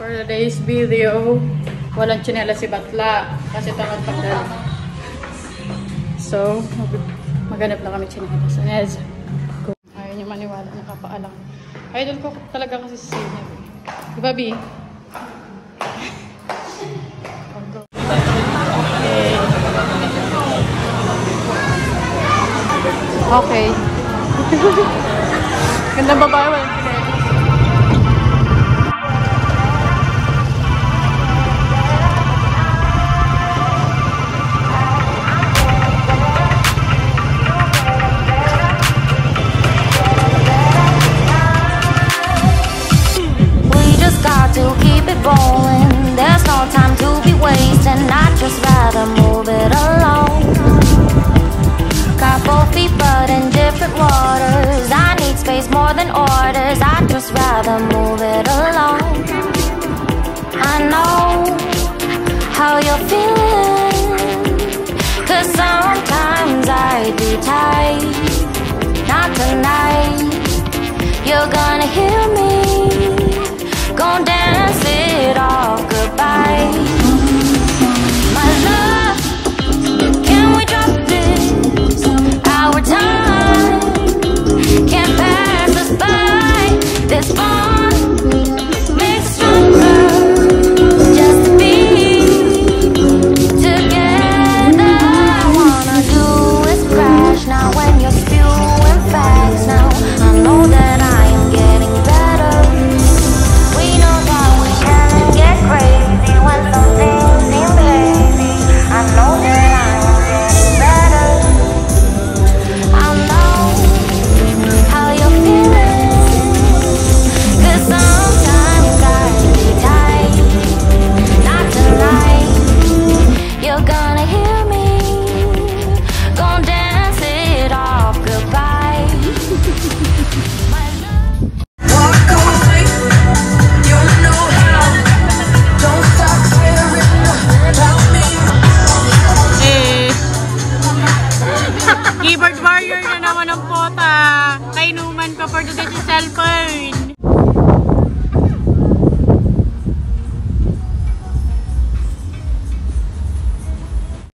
For today's video, walang tsinela si Batla kasi tamad pagdala. So, maghanap lang kami tsinelas. Yes. Ayaw niyo maniwala, nakapaalang. Idol ko talaga kasi si Senior. Diba, B? Okay. Gandang babae, walang tsinelas. To keep it rolling, there's no time to be wasting. I'd just rather move it along. Got both feet but in different waters. I need space more than orders. I'd just rather move it along. I know how you're feeling, 'cause sometimes I'd be tight. Not tonight. You're gonna hear me. Gon' dance it all goodbye. My love, can we drop this? Our time can't pass us by. This bond makes stronger. Just to be together. I wanna do is crash now when you're spewing facts. Now I know that I am getting better. Crazy when something seems lazy. I know that I'm getting better. I know how you're feeling, 'cause sometimes I be tight. Not tonight. You're gonna hear me. Gonna dance it off goodbye. My love. Walk away. You know how. Keyboard warrior na naman ang pota. Kainuman ko for today's cellphone.